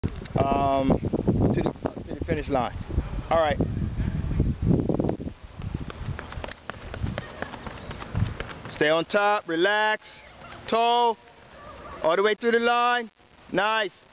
to the finish line. All right. Stay on top, relax, toe, all the way through the line. Nice.